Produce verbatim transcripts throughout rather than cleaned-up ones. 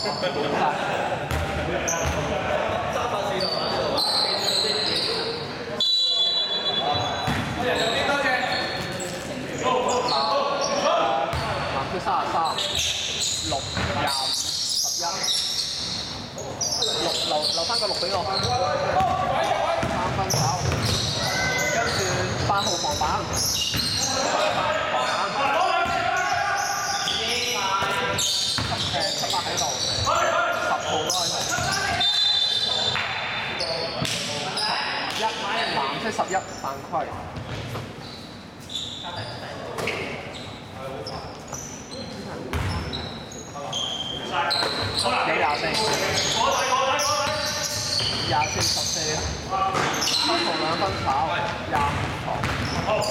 三十三、六、廿五、十一、六留留翻個六俾我，三分球，跟住八號防板，防板，誒七八喺度，十號都喺度，一藍色十一犯規。幾廿四，廿四十四，七號兩分炒，廿五球。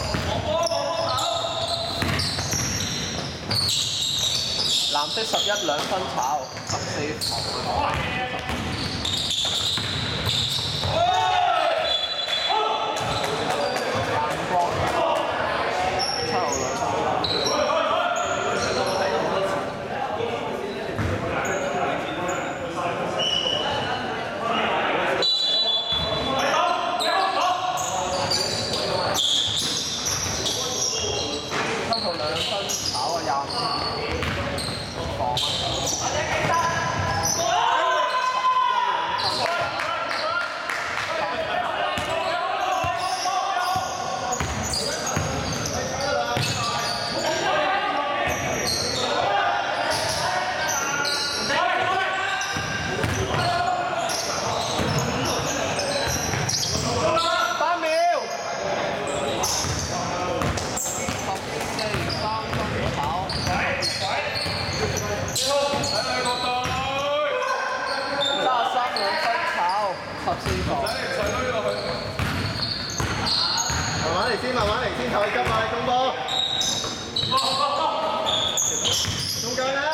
藍色十一兩分炒，十四球。藍光，七號兩分炒。 先慢慢嚟，先睇急啊！公波，中間啦！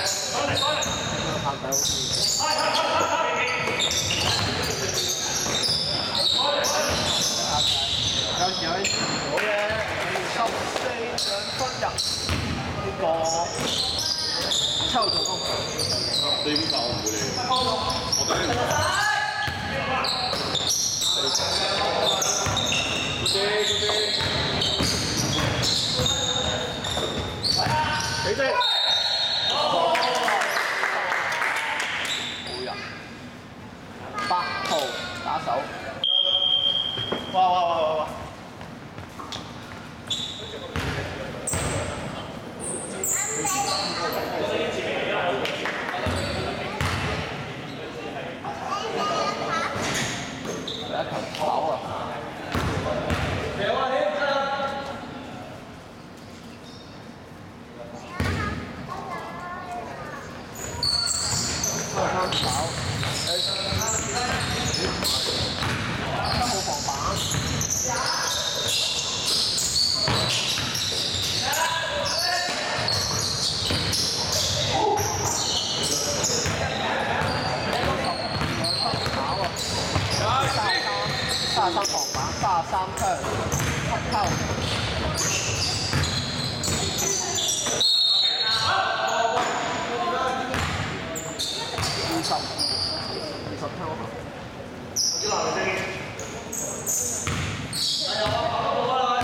有時有啲好嘅，十四兩分入呢個七號助攻。你點打我唔會理嘅，我等你。Good day, good day. 起勢。冇人。八號打手。哇哇哇哇哇！第一球跑啊！三十三防板，三十三槍，七扣。二十，二十槍。加油啊！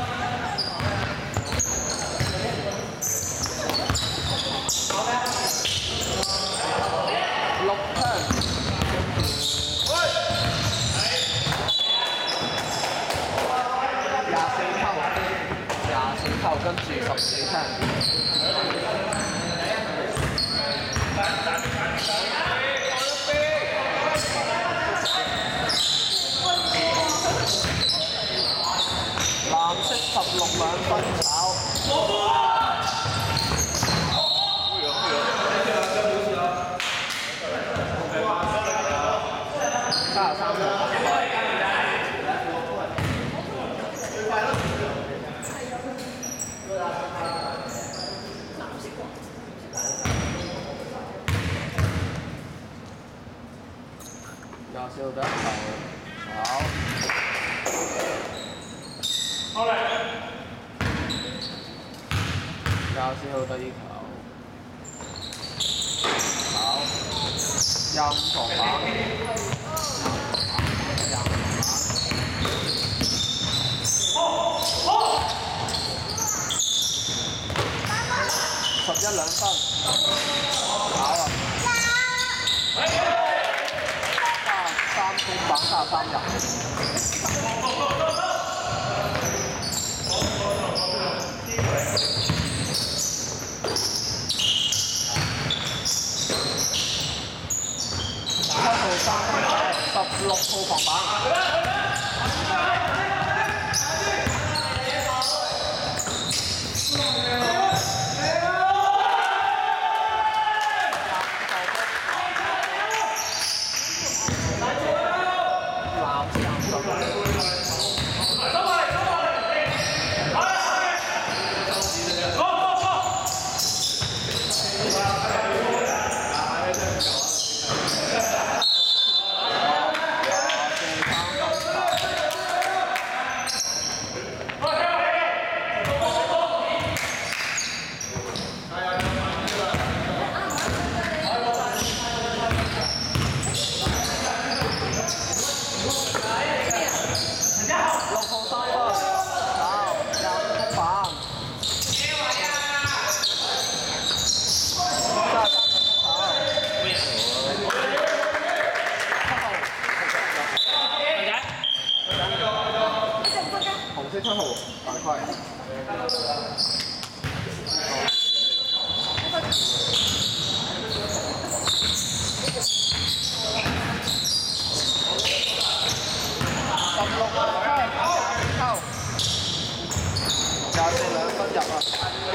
六槍。跟住十四槍。藍色十六兩分炒。三十三號。廿四號第一球，炒。好嚟。廿四號第二球，炒。 廿五防板，廿五十一兩分，跑啊！三三公板三十三入。七號三分跑，十六號防板。 七號大塊。十六分，扣，廿四兩分入啊！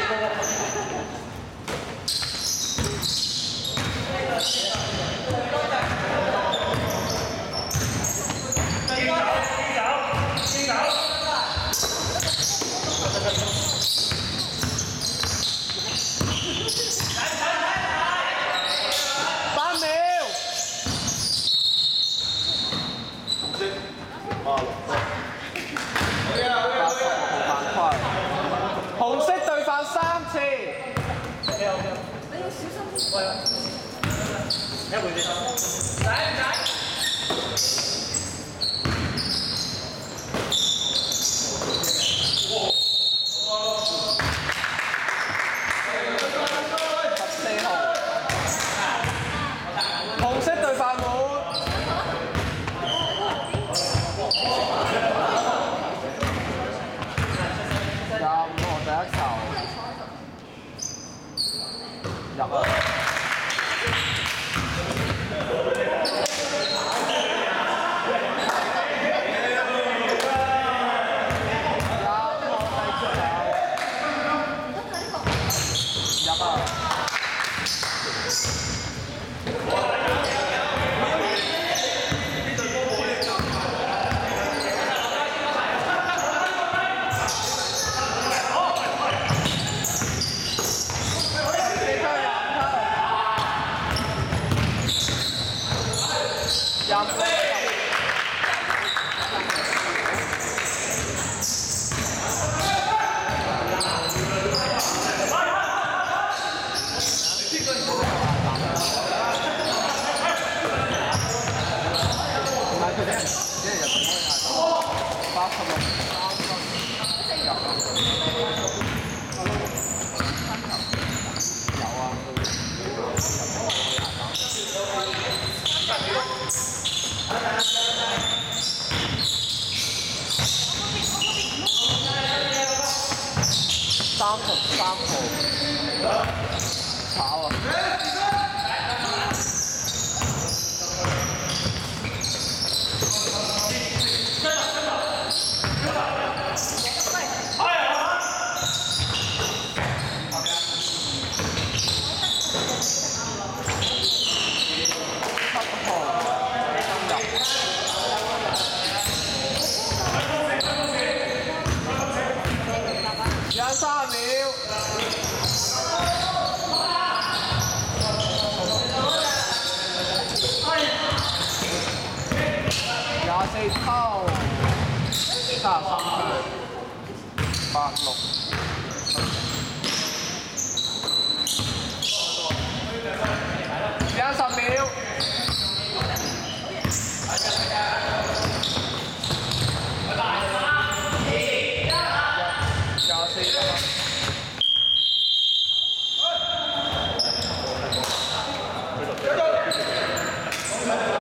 八秒。八十號犯規，紅色對犯三次。你要小心啲。一回先。唔使唔使。 紅色對飯碗，廿五號第一球入啊！入啊！ 八十六三分入啊！有啊，三十三號炒啊！ 廿三秒，廿四抽，三十三分，八六，廿十秒。